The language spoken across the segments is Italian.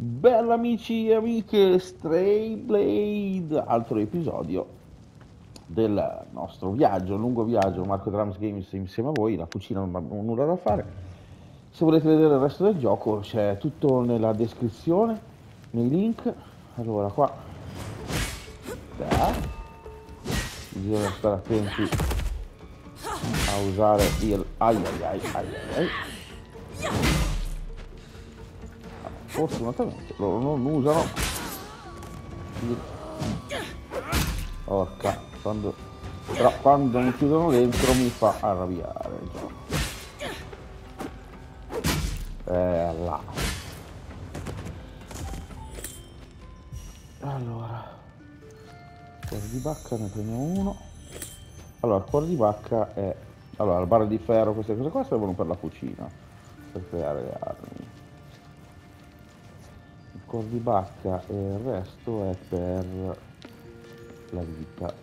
Bella amici e amiche, Stray Blade, altro episodio del nostro viaggio, lungo viaggio, Marco Drums Games insieme a voi, la cucina non abbiamo nulla da fare. Se volete vedere il resto del gioco c'è tutto nella descrizione, nei link. Allora qua, bisogna stare attenti a usare il ai ai ai ai ai. Fortunatamente loro non usano il... Porca, però quando mi chiudono dentro mi fa arrabbiare il gioco. Là. Allora, cuore di bacca ne prendiamo uno. Allora, il cuore di bacca è... Allora, la barra di ferro, queste cose qua servono per la cucina, per creare le armi. Il cuore di bacca e il resto è per la vita.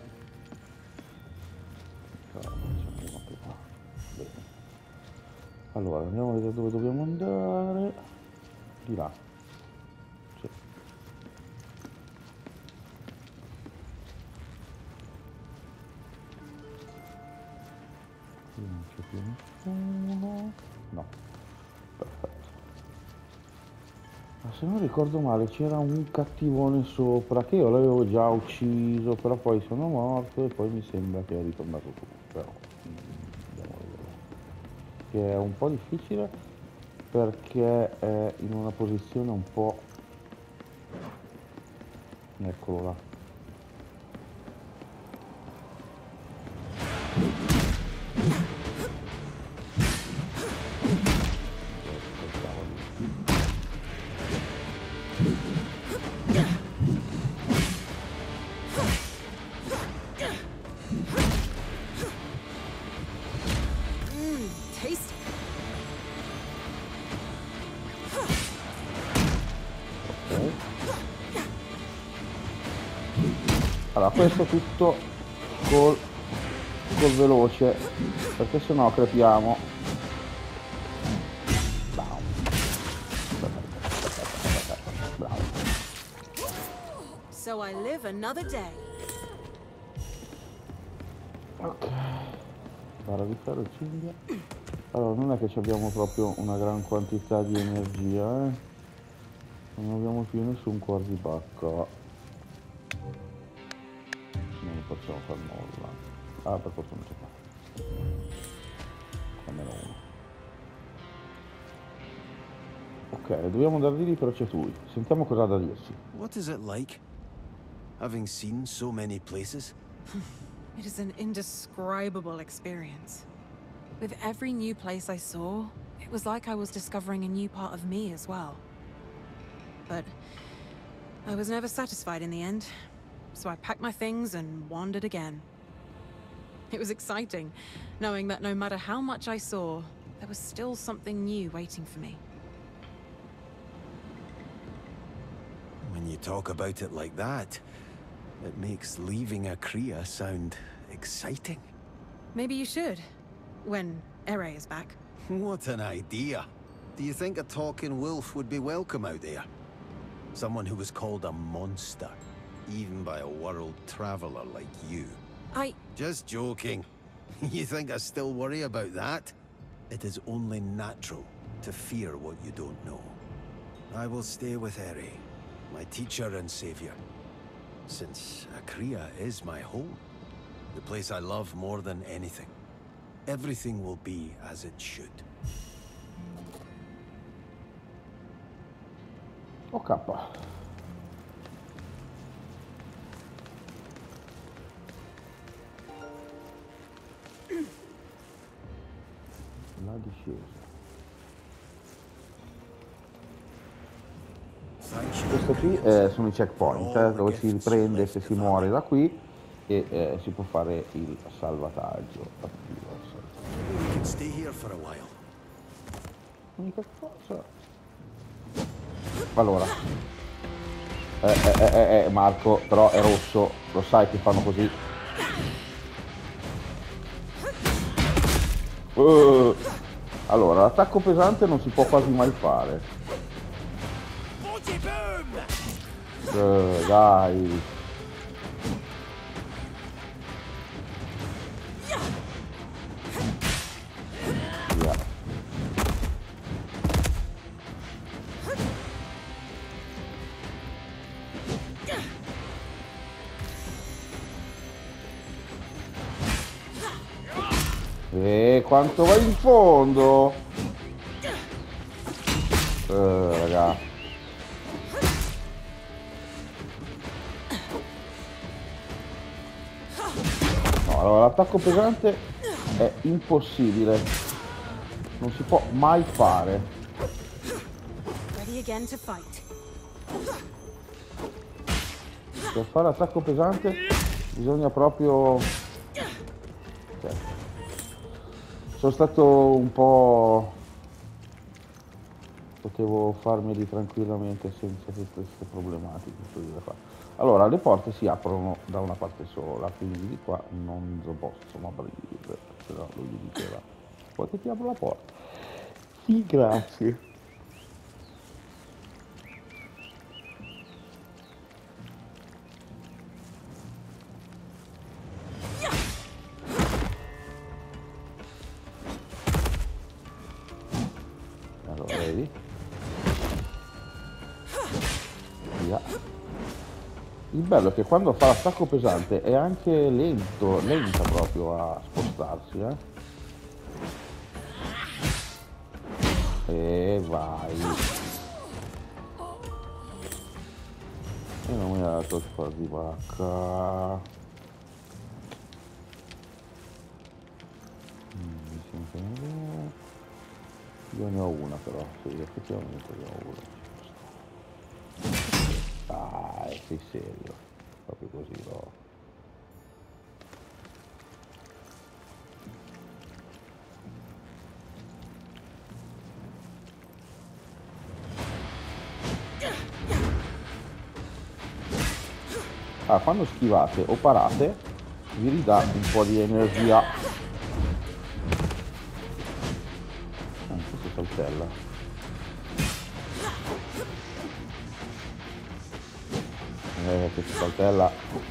Allora, andiamo a vedere dove dobbiamo andare. Di là. Sì. Qui non c'è più nessuno. No. Perfetto. Ma se non ricordo male c'era un cattivone sopra che io l'avevo già ucciso, però poi sono morto e poi mi sembra che è ritornato tu. Però andiamo a vedere. Che è un po' difficile perché è in una posizione un po'... Eccolo là. Allora, questo tutto col veloce, perché sennò crepiamo. Bravo. Bravo. So I live another day. Ok. Barra di ferro, cinghia. Allora, non è che abbiamo proprio una gran quantità di energia, Non abbiamo più nessun cuore di bacca. Non possiamo fare nulla. Ah, per forza non c'è qua. Almeno uno. Ok, dobbiamo andare di lì, però c'è lui. Sentiamo cosa ha da dirci. What is it like? Having seen so many places? It is an indescribable experience. With every new place I saw, it was like I was discovering a new part of me as well. But I was never satisfied in the end, so I packed my things and wandered again. It was exciting, knowing that no matter how much I saw, there was still something new waiting for me. When you talk about it like that, it makes leaving Akria sound exciting. Maybe you should, when Ere is back. What an idea! Do you think a talking wolf would be welcome out there? Someone who was called a monster, even by a world traveler like you. Just joking. You think I still worry about that? It is only natural to fear what you don't know. I will stay with Eri, my teacher and savior, since Akria is my home, the place I love more than anything. Everything will be as it should. Ok. La discesa. Questo qui sono i checkpoint, dove si riprende se si muore da qui e si può fare il salvataggio. L'unica cosa... Allora, Marco, però è rosso, lo sai che fanno così. Allora, l'attacco pesante non si può quasi mai fare. Dai. Via. E quanto va in fondo? Raga. No, allora l'attacco pesante è impossibile. Non si può mai fare. Per fare attacco pesante bisogna proprio... Okay. Sono stato un po'... Potevo farmeli tranquillamente senza tutte queste problematiche. Allora, le porte si aprono da una parte sola, quindi di qua non lo possono aprire, se no lui gli diceva, poi che ti apro la porta. Sì, grazie. Allora, vedi? Via. Il bello è che quando fa l'attacco pesante è anche lenta proprio a spostarsi, E vai. E non mi ha dato il cuore di vacca. Io ne ho una però, sì, effettivamente ne ho una. Dai, sei serio, proprio così no. Ah, quando schivate o parate vi ridà un po' di energia. Questo saltella. Questa saltella.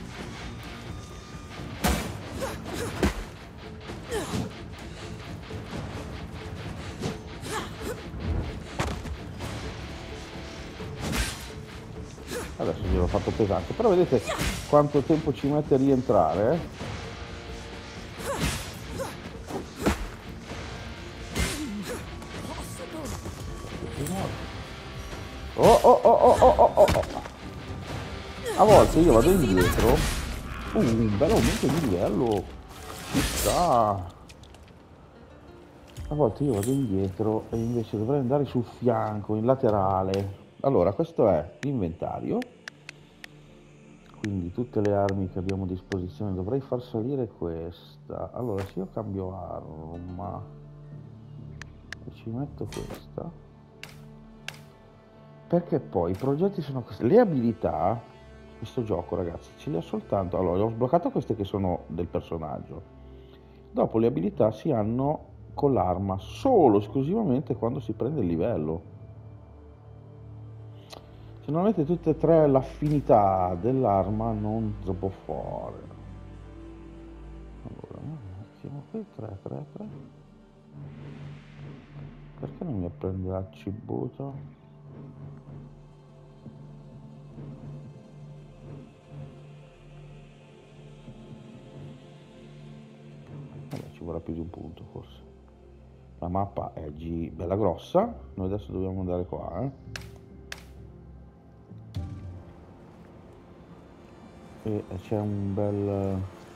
Adesso gliel'ho fatto pesante, però vedete quanto tempo ci mette a rientrare, Oh oh oh oh oh oh oh. A volte io vado indietro. Un bel aumento di livello. Ci sta. A volte io vado indietro e invece dovrei andare sul fianco, in laterale. Allora, questo è l'inventario. Quindi tutte le armi che abbiamo a disposizione. Dovrei far salire questa. Allora, se io cambio arma e ci metto questa, perché poi i progetti sono questi. Le abilità, questo gioco ragazzi ce li ha soltanto, allora ho sbloccato queste che sono del personaggio, dopo le abilità si hanno con l'arma solo esclusivamente quando si prende il livello. Se non avete tutte e tre l'affinità dell'arma non si può fare. Allora mettiamo qui 3 3 3. Perché non mi prende la cibuta? Ci vorrà più di un punto forse. La mappa è bella grossa, noi adesso dobbiamo andare qua, e c'è un bel...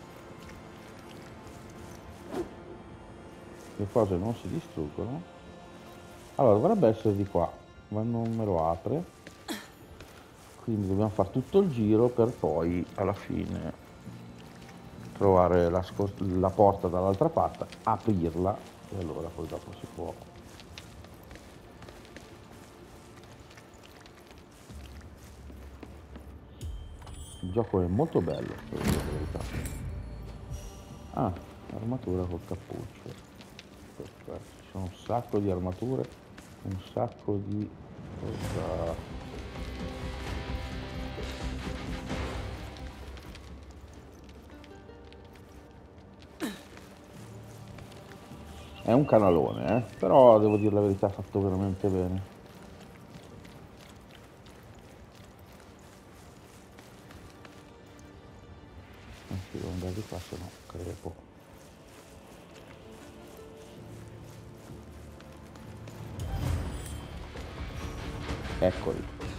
le cose non si distruggono. Allora dovrebbe essere di qua, ma non me lo apre, quindi dobbiamo fare tutto il giro per poi alla fine trovare la porta dall'altra parte, aprirla e allora poi dopo si può. Il gioco è molto bello, per dire la verità. Ah, armatura col cappuccio. Perfetto, ci sono un sacco di armature, un sacco di... È un canalone, però devo dire la verità, fatto veramente bene. Anzi, devo andare di qua, se no crepo. Eccoli.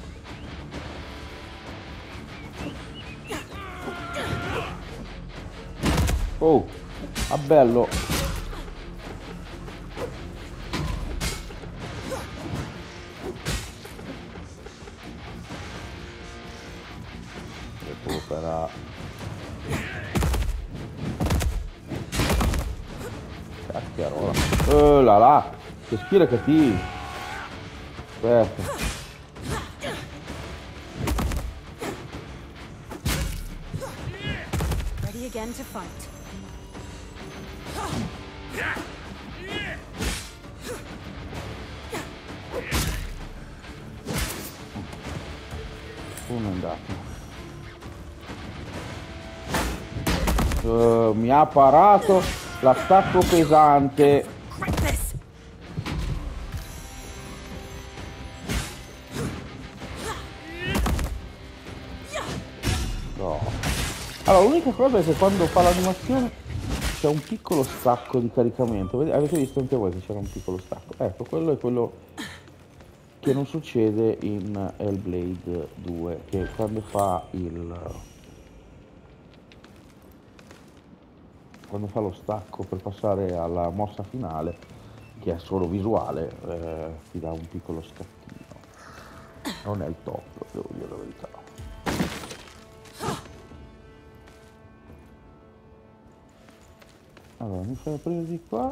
Oh, ah bello. Recupera. Cacchiarola. Oh là là, che schile cattivi. Aspetta. Ready again to fight. Uno è andato. Mi ha parato l'attacco pesante. No. Allora, l'unica cosa è che quando fa l'animazione c'è un piccolo stacco di caricamento. Avete visto anche voi che c'era un piccolo stacco? Ecco, quello è quello che non succede in Hellblade 2, che quando fa lo stacco per passare alla mossa finale, che è solo visuale, ti dà un piccolo scattino. Non è il top, devo dire la verità. Allora, mi fai aprire di qua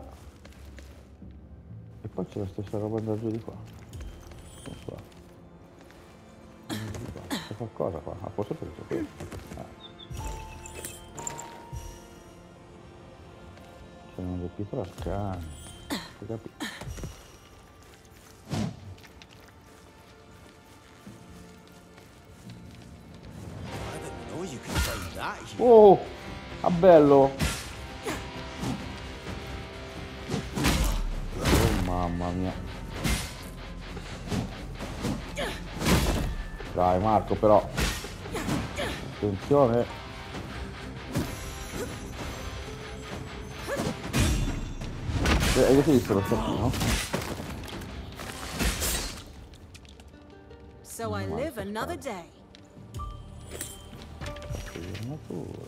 e poi c'è la stessa roba andare giù di qua. Non so. C'è qualcosa qua? Ah, forse per questo. C'è una pietra scana. Hai capito? Oh, ah bello! Oh mamma mia! Dai Marco, però attenzione! Avete visto lo scattino? So I live another day. Natura.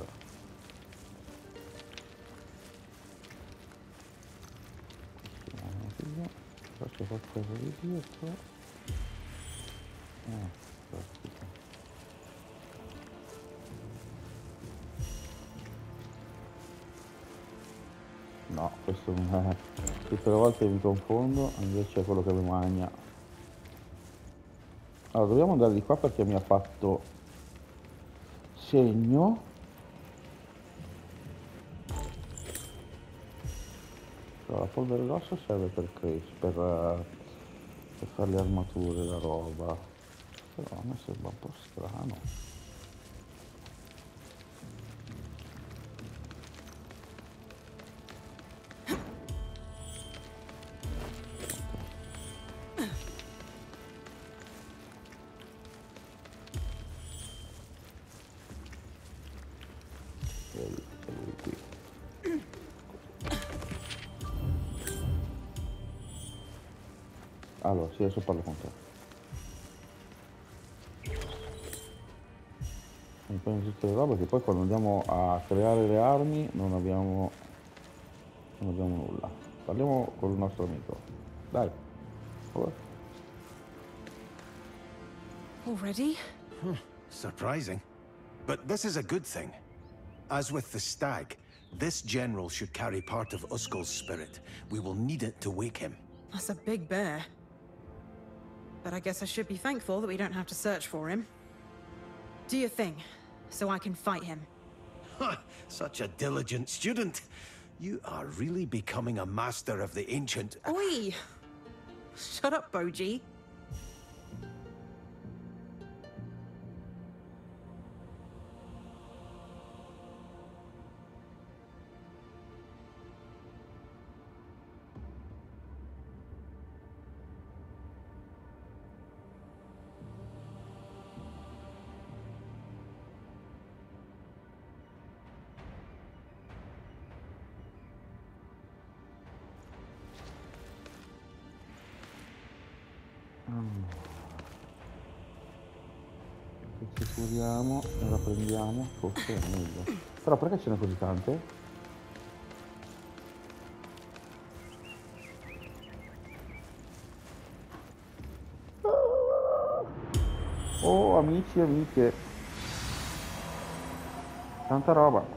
Faccio qualcosa di dietro. Pratica. No, questo non è. Tutte le volte mi confondo, invece è quello che mi magna. Allora, dobbiamo andare di qua perché mi ha fatto segno. Allora, la polvere rossa serve per fare le armature, la roba. Però a me sembra un po' strano. Allora, sì, adesso parlo con te. Mi prendo tutte le robe che poi quando andiamo a creare le armi non abbiamo nulla. Parliamo con il nostro amico. Dai. Already? Surprising. But this is a good thing. As with the stag, this general should carry part of Uskull's spirit. We will need it to wake him. That's a big bear. But I guess I should be thankful that we don't have to search for him. Do your thing, so I can fight him. Such a diligent student. You are really becoming a master of the ancient... Oi! Shut up, Boji. Se ci curiamo e la prendiamo, forse è meglio. Però perché ce n'è così tante? Oh, amici e amiche, tanta roba.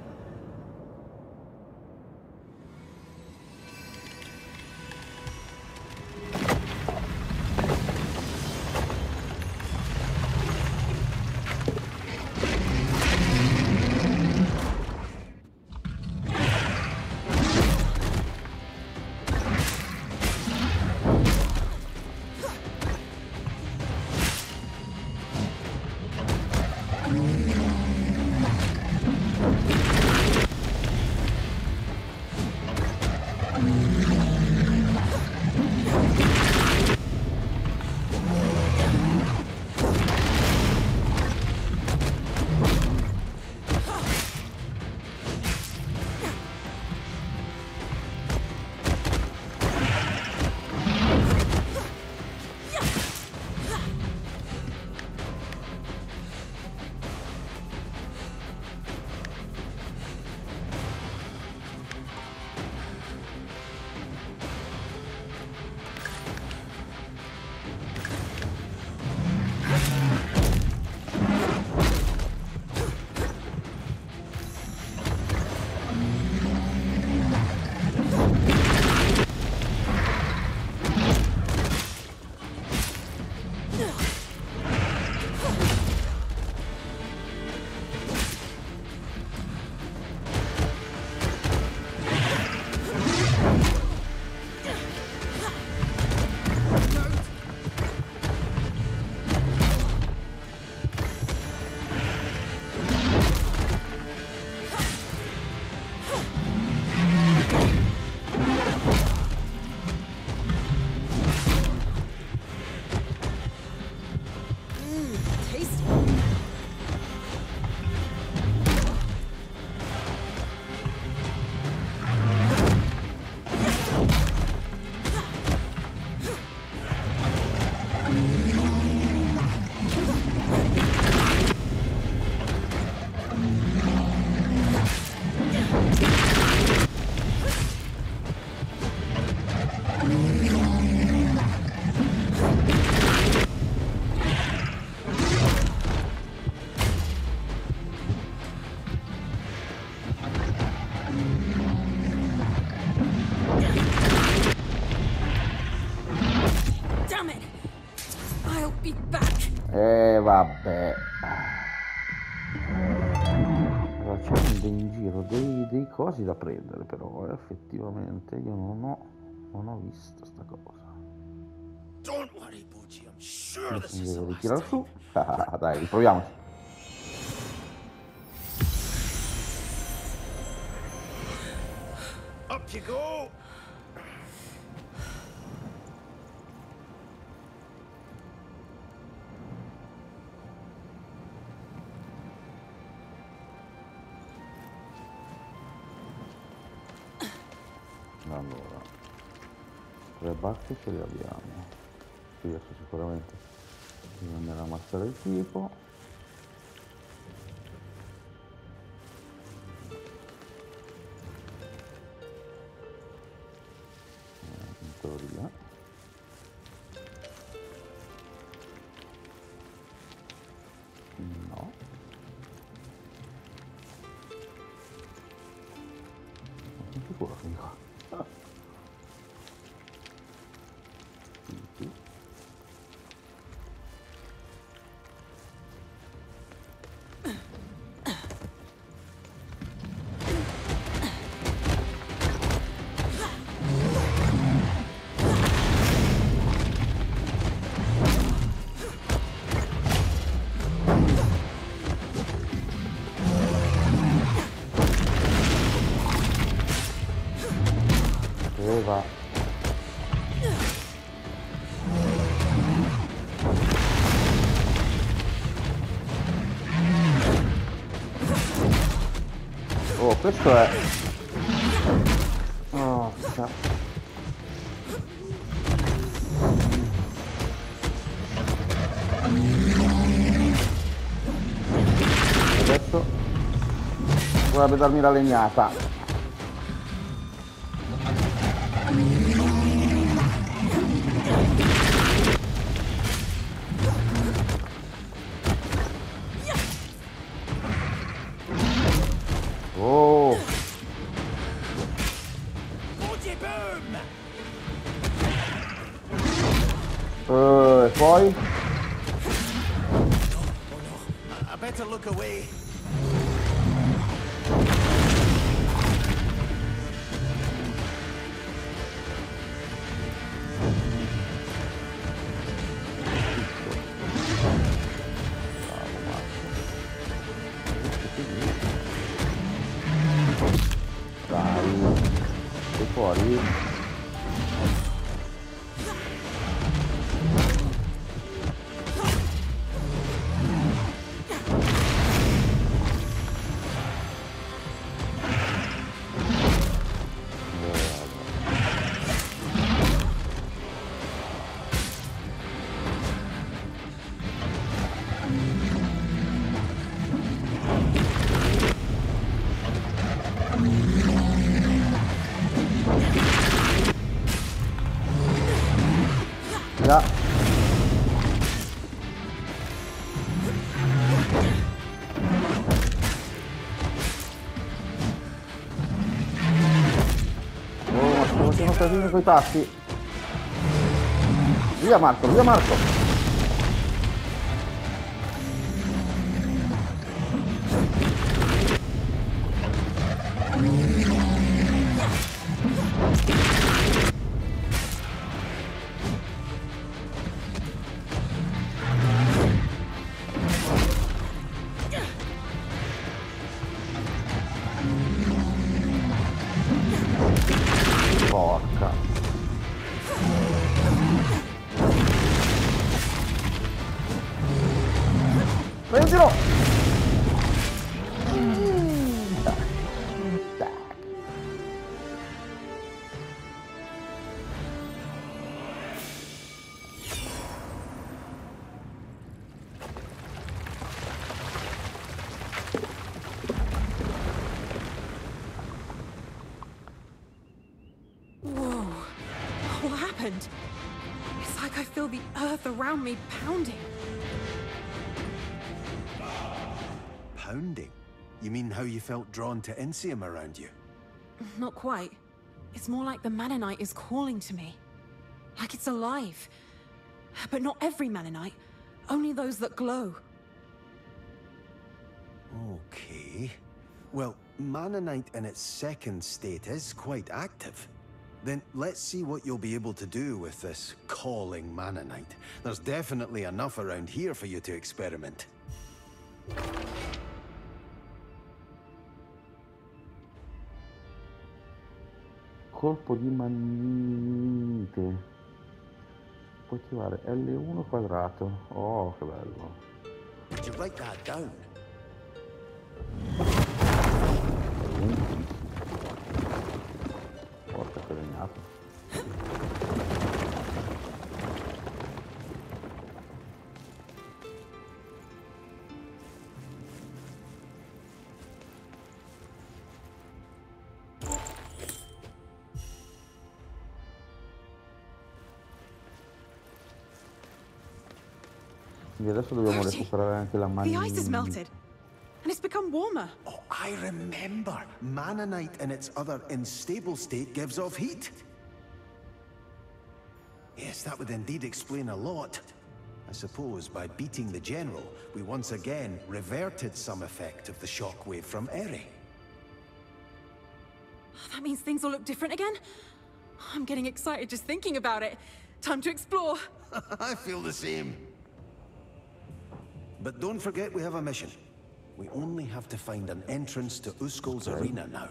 Vabbè, allora c'è in giro dei cosi da prendere, però effettivamente io non ho visto sta cosa. Adesso mi devo ritirare su. Dai, riproviamoci. Up you go. Allora, 3 bacche ce le abbiamo. Qui adesso sicuramente bisogna ammazzare il tipo. In teoria. No. Non sono sicuro che dico. Va. Oh, questo è... Oh, cazzo. dovrebbe darmi la legnata. Oh. E poi? I better look away. Dai, sei fuori? Ja. Oh, ma sto facendo casino coi tasti. Via Marco, via Marco. Porca. Prendilo! Whoa. What happened? It's like I feel the earth around me pounding. Pounding? You mean how you felt drawn to Insium around you? Not quite. It's more like the Mannanite is calling to me. Like it's alive. But not every Mannanite. Only those that glow. Okay. Well, Mannanite in its second state is quite active. Then let's see what you'll be able to do with this calling Mannanite. There's definitely enough around here for you to experiment. Colpo di mannite. Puoi attivare L1 quadrato. Oh, che bello. Did you write that down? Porca che legnato. Quindi adesso dobbiamo recuperare anche la The ice has manina. melted. And it's become warmer. Oh, I remember. Mannanite in its other unstable state gives off heat. Yes, that would indeed explain a lot. I suppose by beating the General, we once again reverted some effect of the shockwave from Eri. That means things will look different again? I'm getting excited just thinking about it. Time to explore. I feel the same. But don't forget we have a mission. We only have to find an entrance to Uskol's arena now.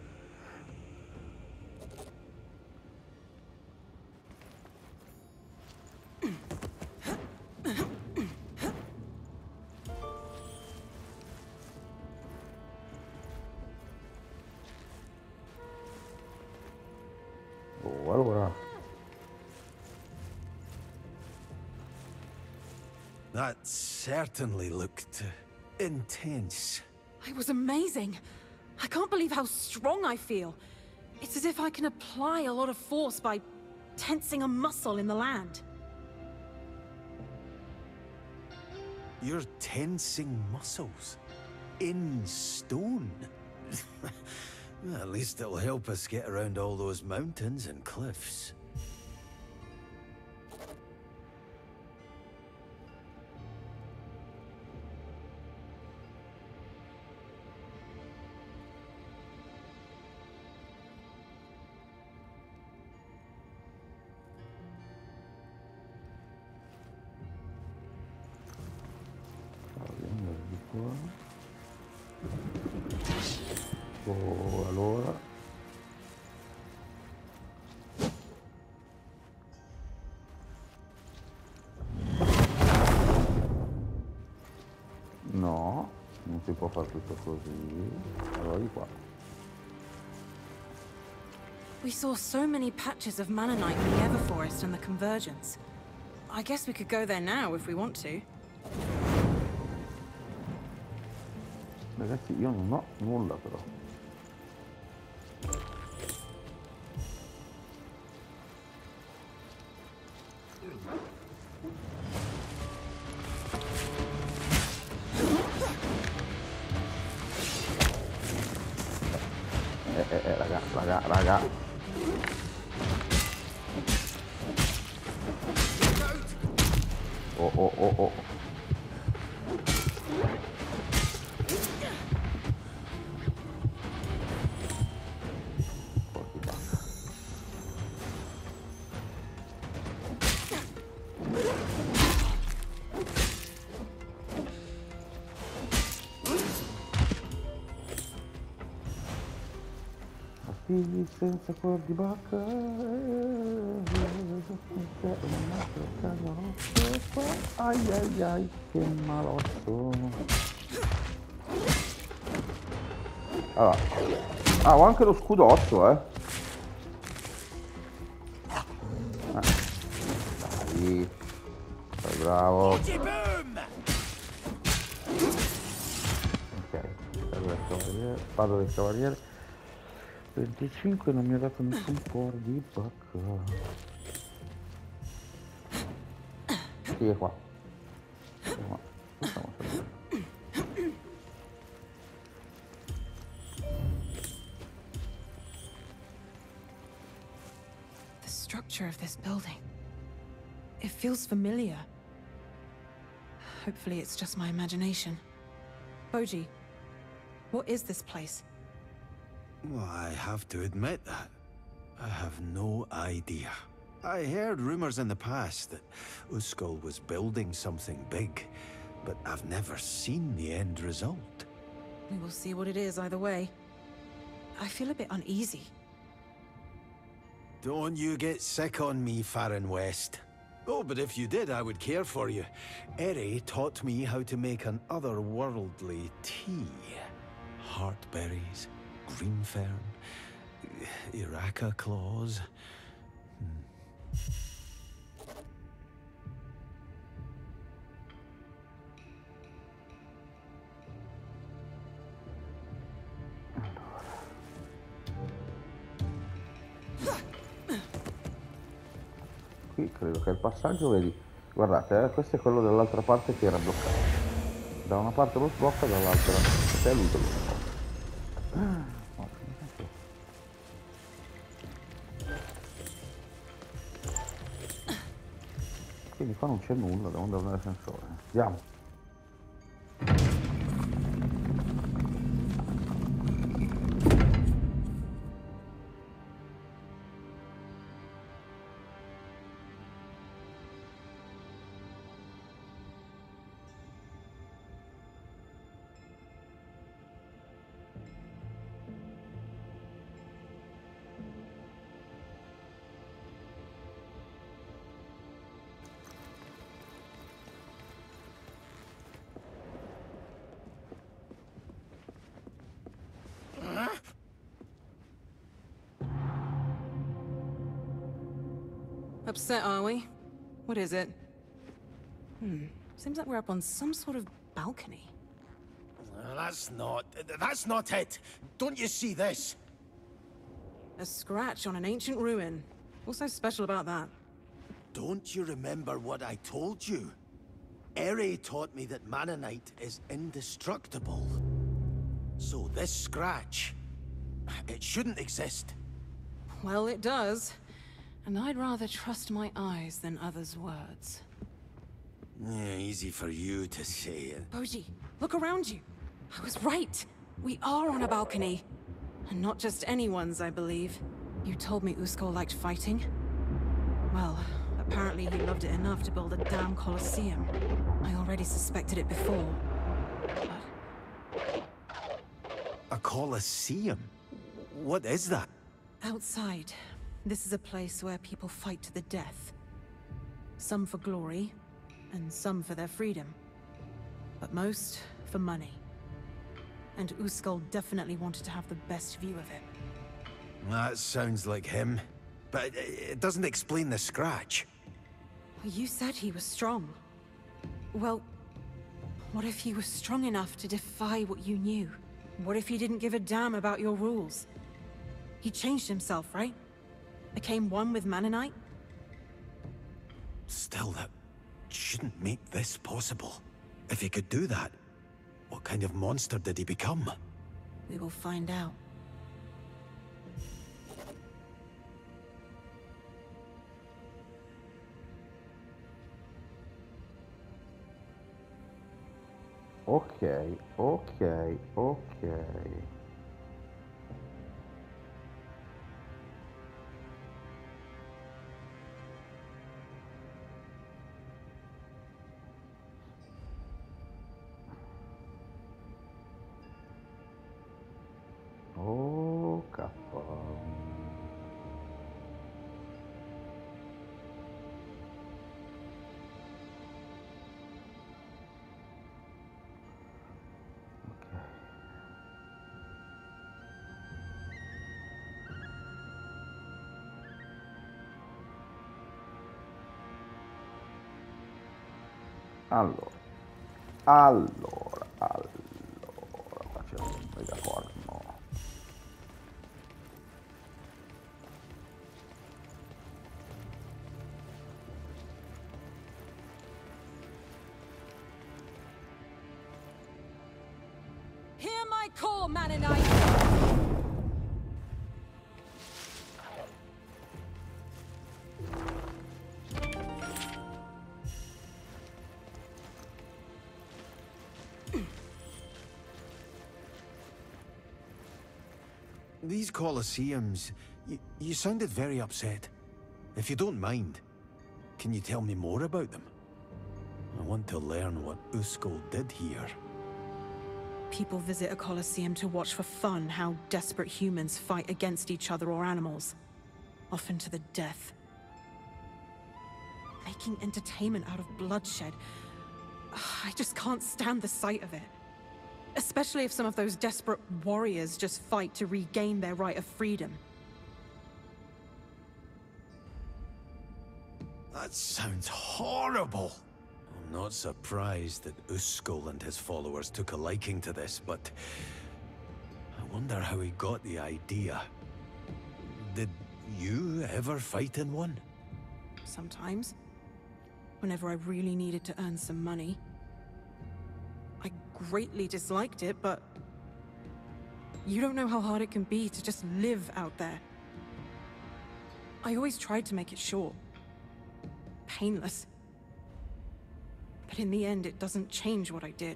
Oh, allora. That certainly looked intense. It was amazing. I can't believe how strong I feel. It's as if I can apply a lot of force by tensing a muscle in the land. You're tensing muscles? In stone? Well, at least it'll help us get around all those mountains and cliffs. Allora no, non si può fare tutto così. Allora di qua. We saw so many patches of Mannanite in the Everforest and the Convergence. I guess we could go there now if we want to. Ragazzi, io non ho nulla però. Raga. Oh. Figli senza cuor di bacca, ai, che malotto. Allora, ho anche lo scudotto, Dai, sei bravo. Ok, spada del cavaliere. 25 non mi ha dato nessun cuore di bacca. Sì, è qua. The structure of this building. It feels familiar. Hopefully it's just my imagination. Boji, what is this place? Well, I have to admit that. I have no idea. I heard rumors in the past that Uskal was building something big, but I've never seen the end result. We will see what it is either way. I feel a bit uneasy. Don't you get sick on me, Farron West. Oh, but if you did, I would care for you. Eri taught me how to make an otherworldly tea. Heartberries, green fern, Iraka claws. Qui credo che il passaggio, vedi, guardate, questo è quello dell'altra parte che era bloccato. Da una parte lo sblocca, dall'altra è lui che lo sblocca. Quindi qua non c'è nulla, devo andare nell'ascensore. Andiamo. Upset, are we? What is it? Seems like we're up on some sort of balcony. That's not it! Don't you see this? A scratch on an ancient ruin. What's so special about that? Don't you remember what I told you? Eri taught me that Manonite is indestructible. So this scratch, it shouldn't exist. Well, it does. And I'd rather trust my eyes than others' words. Yeah, easy for you to say it. Boji, look around you. I was right. We are on a balcony. And not just anyone's, I believe. You told me Usko liked fighting. Well, apparently he loved it enough to build a damn Colosseum. I already suspected it before. But... A Colosseum? What is that? outside, this is a place where people fight to the death. Some for glory, and some for their freedom. But most for money. And Uskul definitely wanted to have the best view of it. That sounds like him. But it doesn't explain the scratch. You said he was strong. Well, what if he was strong enough to defy what you knew? What if he didn't give a damn about your rules? He changed himself, right? Became one with Manonite? Still, that shouldn't make this possible. If he could do that, what kind of monster did he become? We will find out. Ok. Oh, cazzo. Allora, facciamo un megaforno. Hear my call, Manonite! These Colosseums, you sounded very upset. If you don't mind, can you tell me more about them? I want to learn what Uskul did here. People visit a Colosseum to watch for fun how desperate humans fight against each other or animals. Often to the death. Making entertainment out of bloodshed. I just can't stand the sight of it. Especially if some of those desperate warriors just fight to regain their right of freedom. That sounds horrible! I'm not surprised that Uskul and his followers took a liking to this, but I wonder how he got the idea. Did you ever fight in one? Sometimes. Whenever I really needed to earn some money. I greatly disliked it, but you don't know how hard it can be to just live out there. I always tried to make it short. Painless. But in the end, it doesn't change what I did.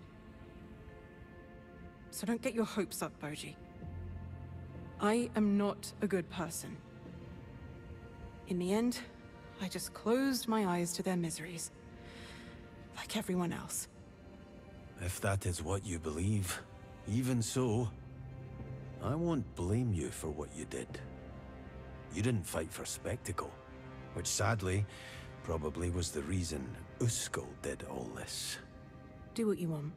So don't get your hopes up, Boji. I am not a good person. In the end, I just closed my eyes to their miseries. Like everyone else. If that is what you believe, even so, I won't blame you for what you did. You didn't fight for spectacle, which sadly, probably was the reason Uskul did all this. Do what you want.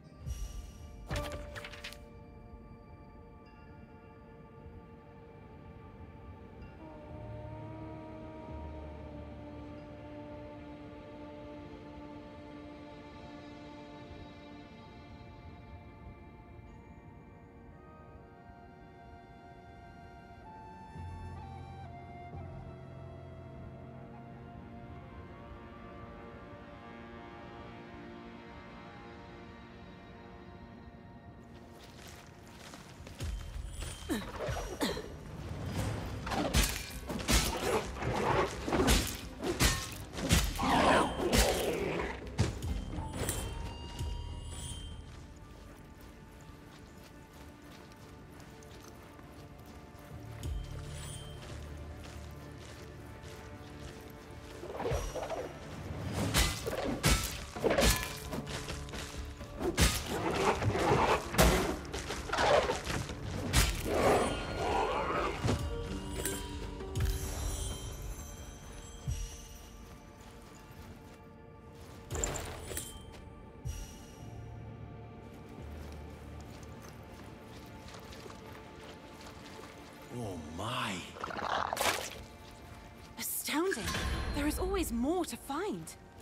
always more to find.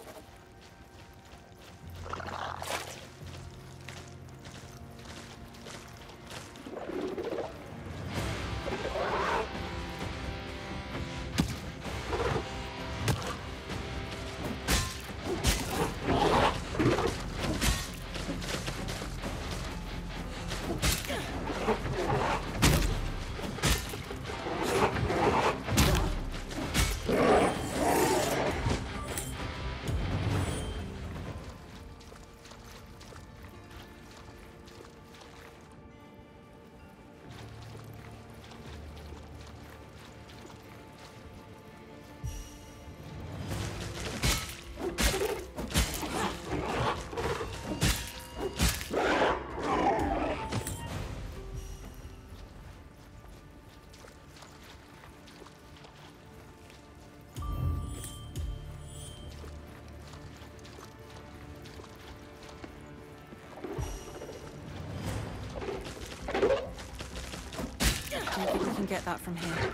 I think we can get that from here.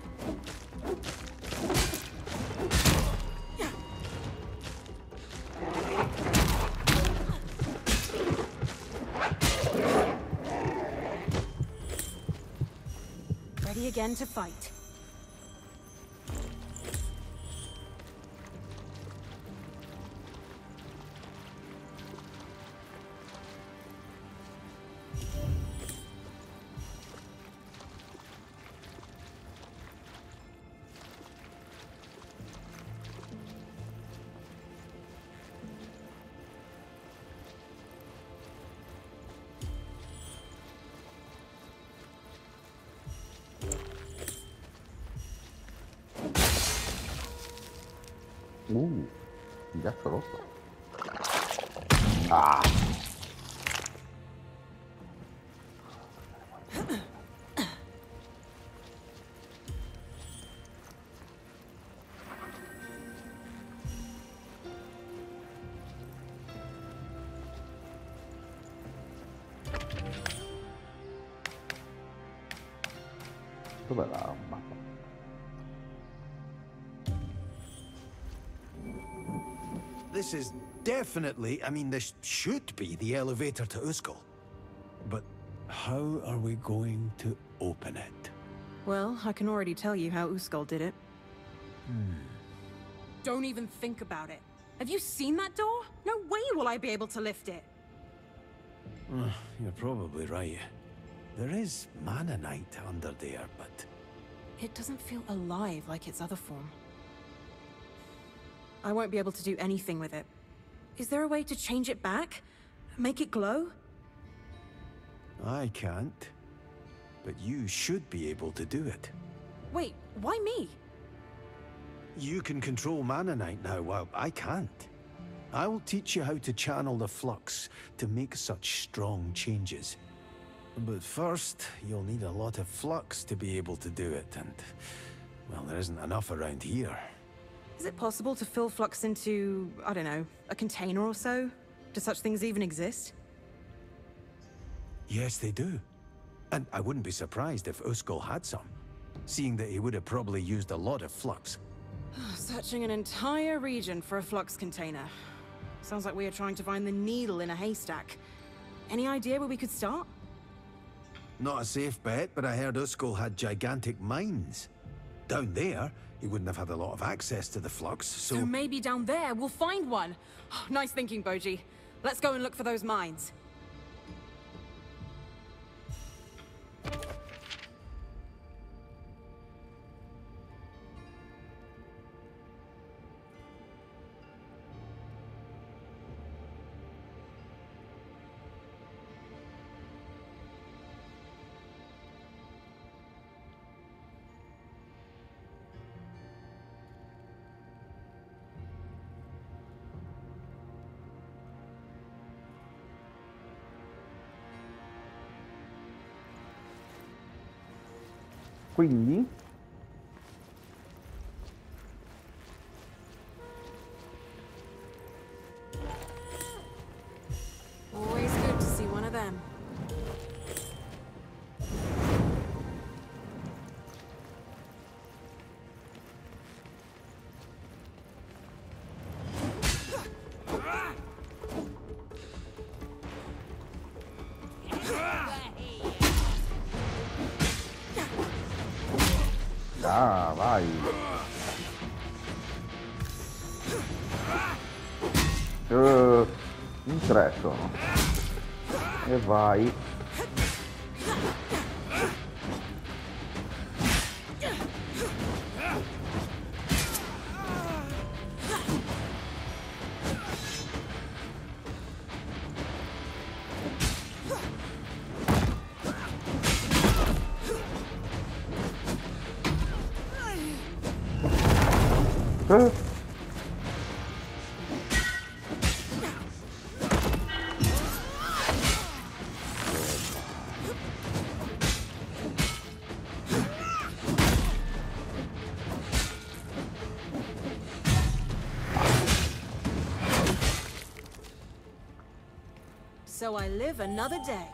Ready again to fight. Il ghiaccio rosso. Ah! Dov'è la mappa? This is definitely, I mean, this should be the elevator to Uskal. But how are we going to open it? Well, I can already tell you how Uskal did it. Don't even think about it. Have you seen that door? No way will I be able to lift it. You're probably right. There is Manonite under there, but... It doesn't feel alive like its other form. I won't be able to do anything with it. Is there a way to change it back? Make it glow? I can't. But you should be able to do it. Wait, why me? You can control Manonite now, while I can't. I will teach you how to channel the flux to make such strong changes. But first, you'll need a lot of flux to be able to do it, and... well, there isn't enough around here. Is it possible to fill flux into, I don't know, a container or so? Do such things even exist? Yes, they do. And I wouldn't be surprised if Uskal had some, seeing that he would have probably used a lot of flux. Searching an entire region for a flux container. Sounds like we are trying to find the needle in a haystack. Any idea where we could start? Not a safe bet, but I heard Uskal had gigantic mines. Down there, he wouldn't have had a lot of access to the flux, so... So maybe down there we'll find one. Nice thinking, Boji. Let's go and look for those mines. Quindi always good to see one of them. Ah, vai. In tre sono. E vai. So I live another day.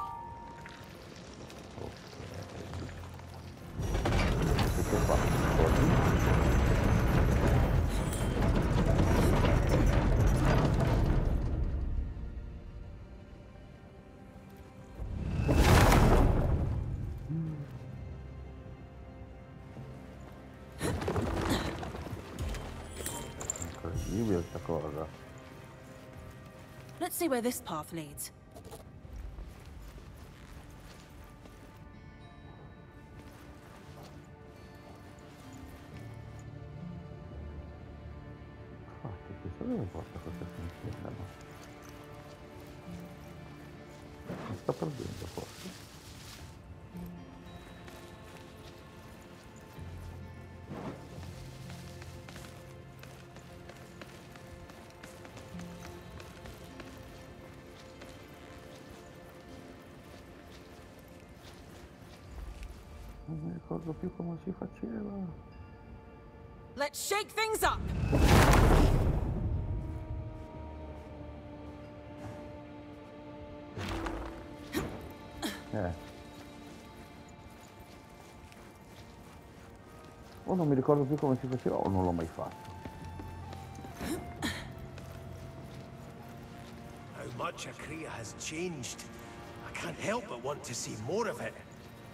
Incredibile sta cosa. Let's see where this path leads. Infatti, chissà dove porta questa sentiera. Mi sta perdendo forse. Non mi ricordo più come si faceva. Let's shake things up. O non mi ricordo più come si faceva o non l'ho mai fatto. How much Akria has changed. I can't help but want to see more of it.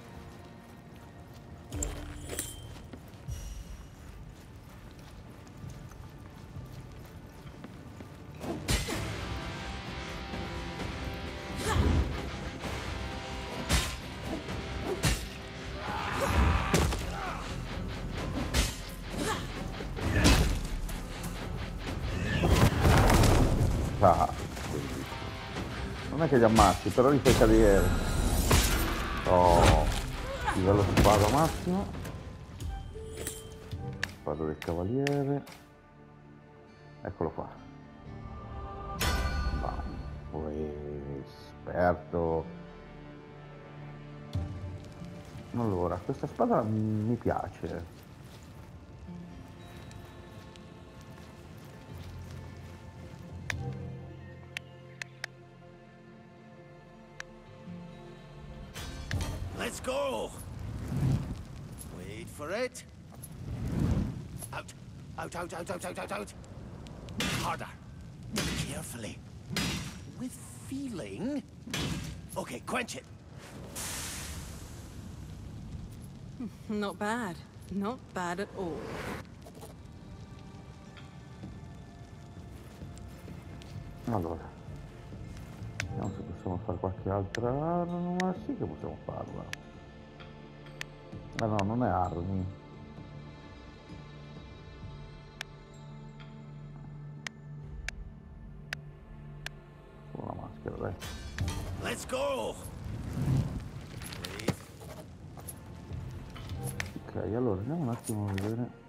Ah, non è che li ammazzi, però li fai cadere. Oh, livello spada massimo. Spada del cavaliere. Eccolo qua. Vai, esperto. Allora, questa spada mi piace. Let's go! Wait for it. Out. Out, out, out, out, out, out, out. Harder. Carefully. With feeling. Okay, quench it. Not bad. Not bad at all. Allora. Vediamo se possiamo fare qualche altra arma. Sì che possiamo farla. Ah no, non è armi. Solo la maschera, dai. Let's go! Ok, allora andiamo un attimo a vedere.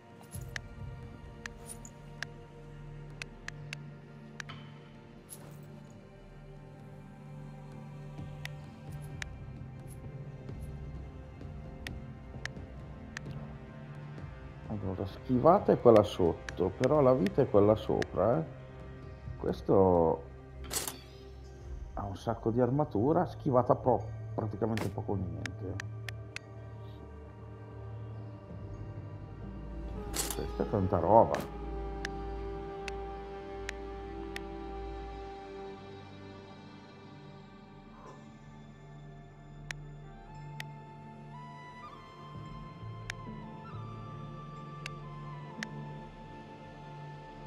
Allora, schivata è quella sotto, però la vita è quella sopra, eh. Questo ha un sacco di armatura, schivata praticamente poco o niente. Questa è tanta roba.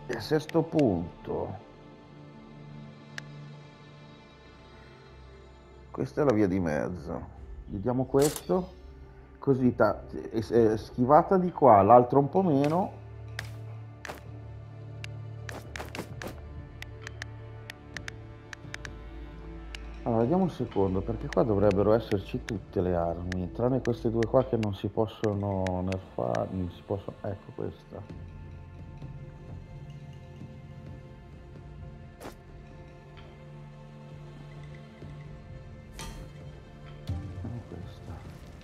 E sesto punto. Questa è la via di mezzo. Gli diamo questo. Così schivata di qua, l'altro un po' meno. Allora, vediamo un secondo, perché qua dovrebbero esserci tutte le armi, tranne queste due qua che non si possono nerfare, non si possono... Ecco questa. Questa.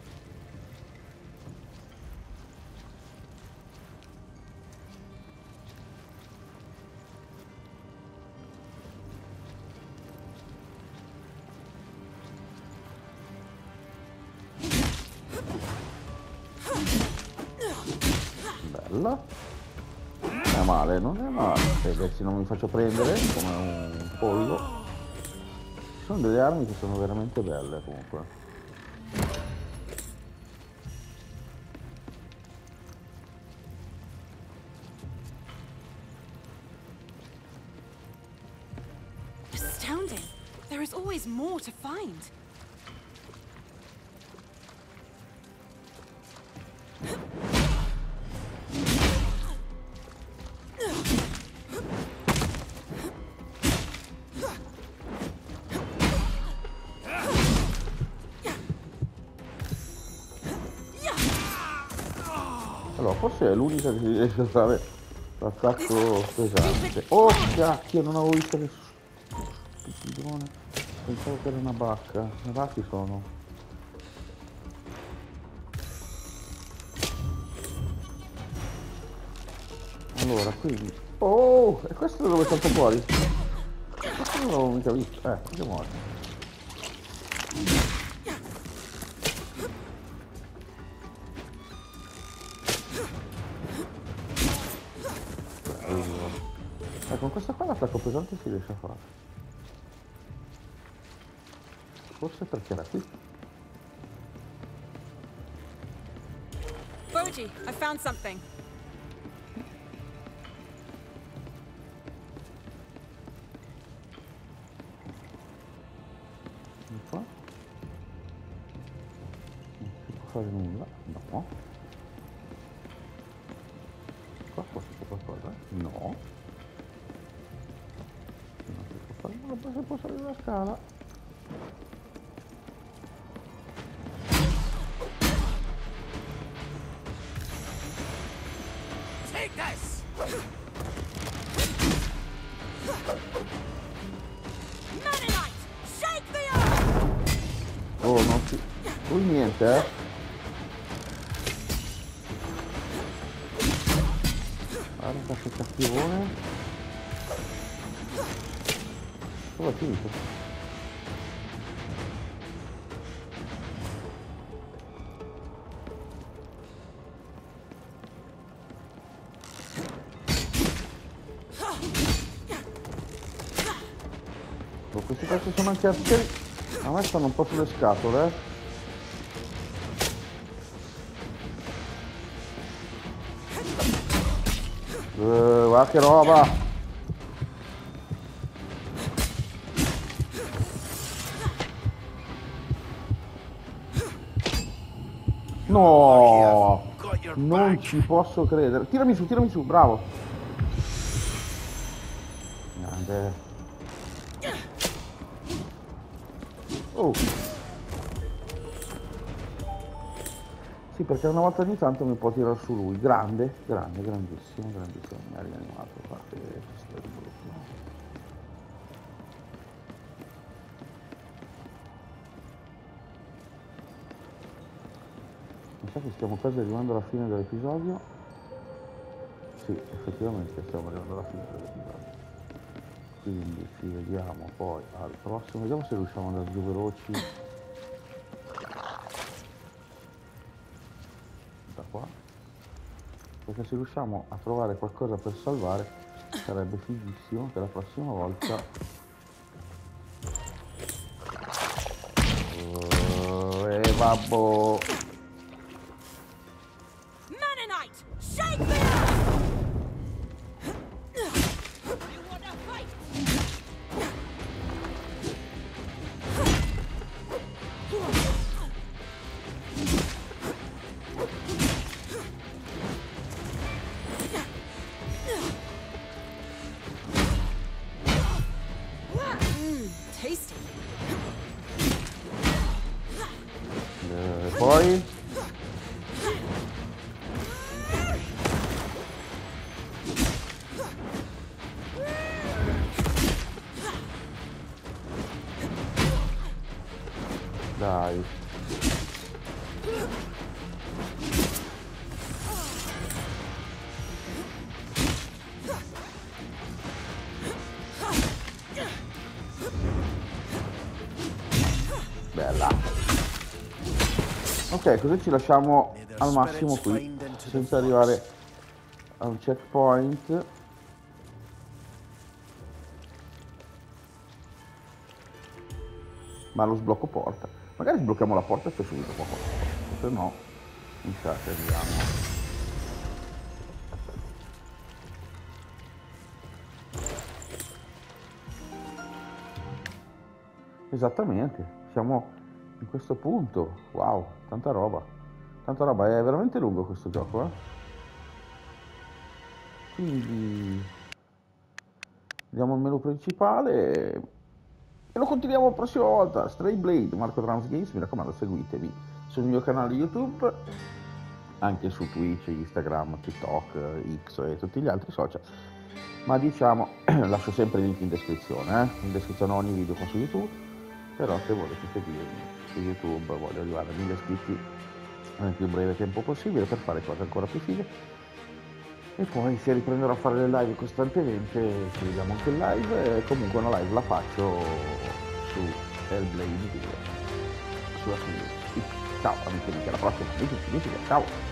Bella. Non è male, non è male. Se non mi faccio prendere come un pollo. Ci sono delle armi che sono veramente belle comunque. Astounding. There is always more to find. Allora, forse è l'unica che riesce a fare l'attacco pesante. Oh, cacchio, non avevo visto che stupidone. Pensavo che era una bacca. Le bacche sono. Allora, quindi... Oh, e questo dove è stato fuori? Questo non l'avevo mica visto. Che muore. Con questa qua l'attacco pesante si riesce a fare. Forse perché era qui. Boji, I found something. Qua. Non si può fare nulla. No. Qua forse c'è qualcosa? No. Non si può salire la scala. Take this! Mennonite, shake the earth! Oh, non si... Lui niente, Guarda che cattivone. Dove è finito? Questi pezzi sono anche arcieri. A me stanno un po' sulle scatole, guarda che roba! No! Non ci posso credere. Tirami su, bravo. Grande. Oh. Sì, perché una volta ogni tanto mi può tirare su lui. Grande, grandissimo. Mi ha rianimato. Mi sa che stiamo quasi arrivando alla fine dell'episodio. Sì, effettivamente stiamo arrivando alla fine dell'episodio. Quindi ci vediamo poi al prossimo. Vediamo se riusciamo ad andare più veloci. Da qua. Perché se riusciamo a trovare qualcosa per salvare sarebbe fighissimo che la prossima volta... Vabbò! Mennonite, shake the earth! Poi dai. Bella. Ok, così ci lasciamo al massimo qui, senza arrivare a un checkpoint. Ma lo sblocco porta. Magari sblocchiamo la porta e c'è subito qua. Se no, mi sa che arriviamo. Esattamente, siamo in questo punto. Wow, tanta roba. Tanta roba, è veramente lungo questo gioco, eh? Quindi andiamo al menu principale e lo continuiamo la prossima volta. Stray Blade, Marco Drums Games, mi raccomando seguitemi sul mio canale YouTube, anche su Twitch, Instagram, TikTok, X e tutti gli altri social. Ma diciamo, lascio sempre il link in descrizione, in descrizione ogni video qua su YouTube, però se volete seguirmi su YouTube voglio arrivare a 1000 iscritti nel più breve tempo possibile per fare cose ancora più fighe. E poi se riprenderò a fare le live costantemente ci vediamo anche in live, e comunque una live la faccio su Hellblade 2 sulla Switch. Ciao amici, alla prossima, ciao!